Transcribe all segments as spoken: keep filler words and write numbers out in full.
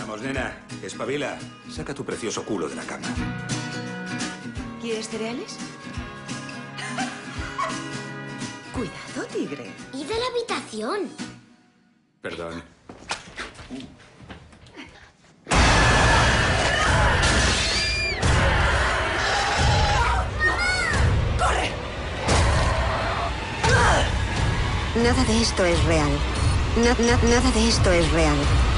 Vamos, nena, espabila. Saca tu precioso culo de la cama. ¿Quieres cereales? Cuidado, tigre. Id a la habitación. Perdón. ¡Corre! Nada de esto es real. Na- na- nada de esto es real.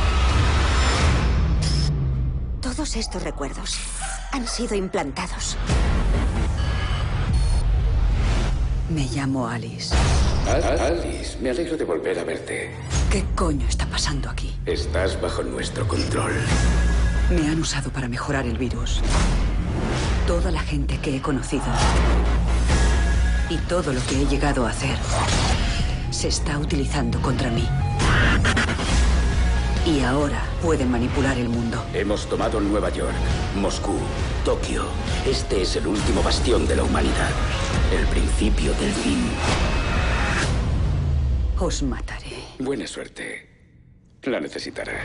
Todos estos recuerdos han sido implantados. Me llamo Alice. Al- Alice, me alegro de volver a verte. ¿Qué coño está pasando aquí? Estás bajo nuestro control. Me han usado para mejorar el virus. Toda la gente que he conocido y todo lo que he llegado a hacer se está utilizando contra mí. Y ahora pueden manipular el mundo. Hemos tomado Nueva York, Moscú, Tokio. Este es el último bastión de la humanidad. El principio del fin. Os mataré. Buena suerte. La necesitarás.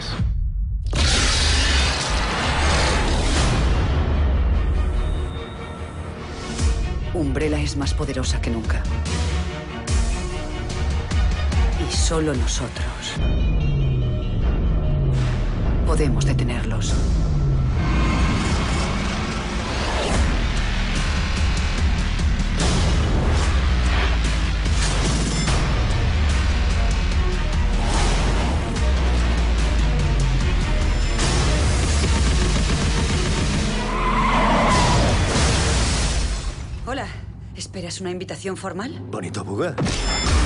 Umbrella es más poderosa que nunca. Y solo nosotros podemos detenerlos. Hola, ¿esperas una invitación formal? Bonito buga.